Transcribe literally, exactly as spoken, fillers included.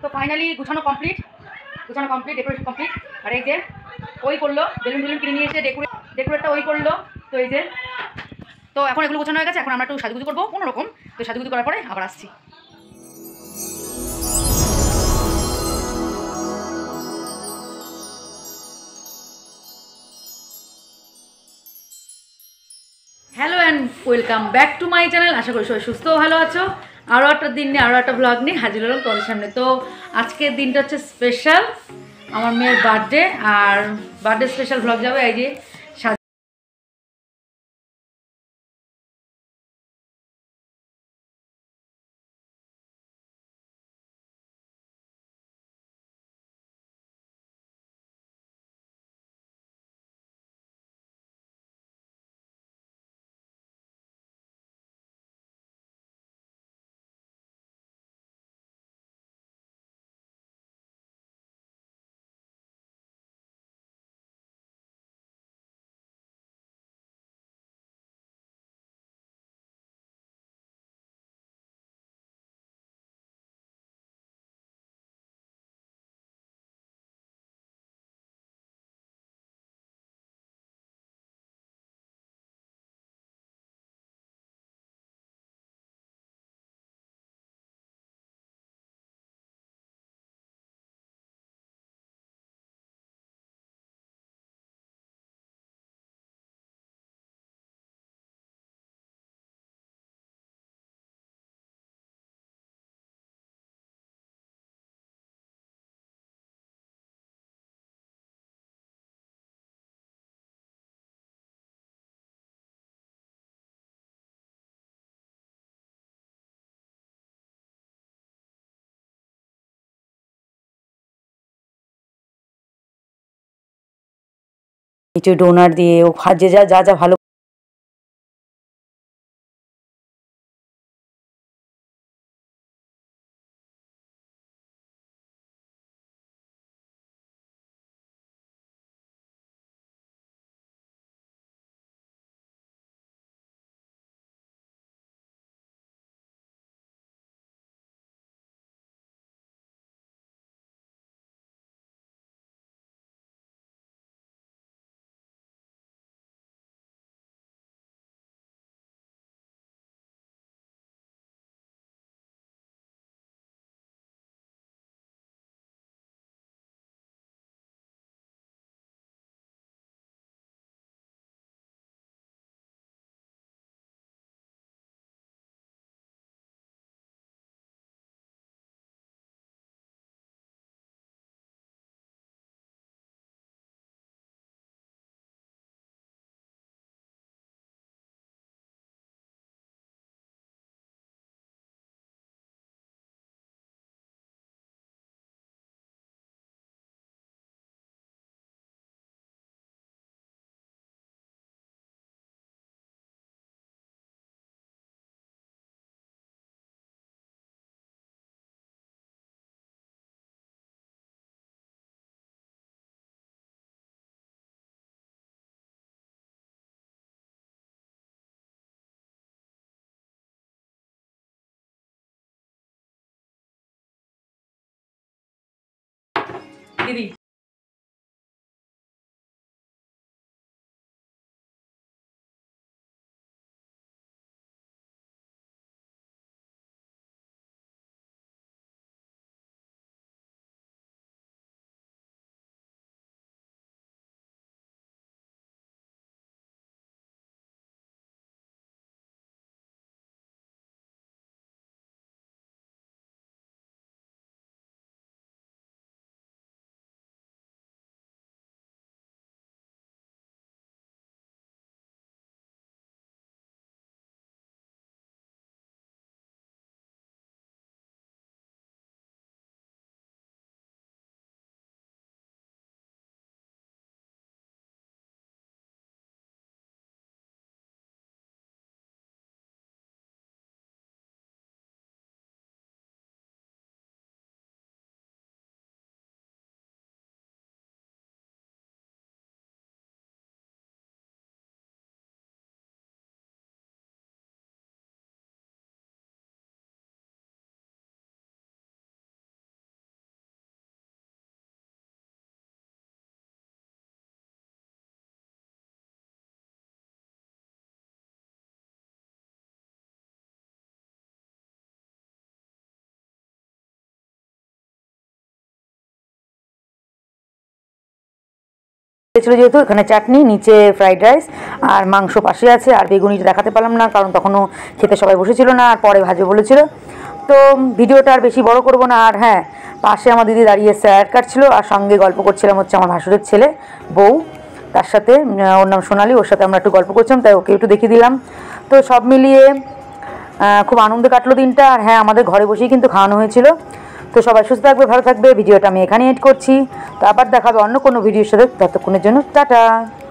তো ফাইনালি গুছানো কমপ্লিট, গুছানো কমপ্লিট, ডেকোরেশন কমপ্লিট। আর এই যে ওই করলো, বেলুন বেলুন কিনে নিয়ে এসে ডেকোরেট ডেকোরেটটা ওই করলো। তো এই যে, তো এখন এগুলো গোছানো হয়ে গেছে, এখন আমরা একটু সাজুগুজু করবো কোনো রকম। তো সাজুগুজু করার পরে আবার আসছি। Hello and welcome back to my channel. আশা করি সবাই সুস্থ ভালো আছো। আরও একটা দিন নিয়ে আরও একটা ব্লগ নিয়ে হাজির হলাম তোমাদের সামনে। তো আজকের দিনটা হচ্ছে স্পেশাল, আমার মেয়ের বার্থডে, আর বার্থডে স্পেশাল ব্লগ যাবে। এই যে কিছু ডোনার দিয়ে ও যে যা যা যা ভালো দিদি। ছিল যেহেতু এখানে চাটনি, নিচে ফ্রাইড রাইস আর মাংস পাশে আছে। আর বেগুনিটা দেখাতে পারলাম না কারণ তখনও খেতে সবাই বসেছিল না, আর পরে ভাজবে বলেছিল। তো ভিডিওটা আর বেশি বড় করব না। আর হ্যাঁ, পাশে আমার দিদি দাঁড়িয়ে স্যালাড কাটছিল আর সঙ্গে গল্প করছিলাম হচ্ছে আমার ভাসুরের ছেলে বউ, তার সাথে ওর নাম সোনালি, ওর সাথে আমরা একটু গল্প করছিলাম, তাই ওকে একটু দেখিয়ে দিলাম। তো সব মিলিয়ে খুব আনন্দে কাটলো দিনটা। আর হ্যাঁ, আমাদের ঘরে বসেই কিন্তু খাওয়ানো হয়েছিল। তো সবাই সুস্থ থাকবে, ভালো থাকবে। ভিডিওটা আমি এখানে এড করছি। তো আবার দেখাবে অন্য কোনো ভিডিওর সাথে, ততক্ষণের জন্য টাটা।